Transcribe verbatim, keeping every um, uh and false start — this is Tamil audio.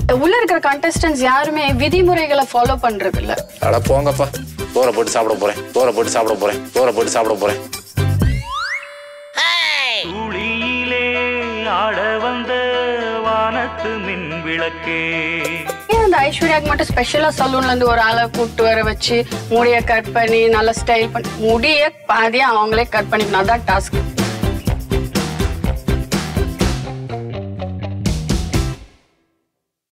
உள்ள இருக்கிற கண்டஸ்டன்ட்ஸ் யாருமே விதிமுறைகளை ஃபாலோ பண்றது இல்ல. அட போங்கப்பா, சோற போட்டு சாப்பிட போறேன் சோற போட்டு சாப்பிட போறேன் சோற போட்டு சாப்பிட போறேன். துளியிலே ஆட வந்த வானத்து மின் விளக்கே. ஏன் அந்த ஐஸ்வர்யாக்கு மட்டும் ஸ்பெஷலா சலூன்ல இருந்து ஒரு ஆளை கூப்பிட்டு வர வச்சு முடிய கட் பண்ணி நல்ல ஸ்டைல் பண்ணி முடிய பாதியா அவங்களே கட் பண்ணிக்கணும், அதான் டாஸ்க்.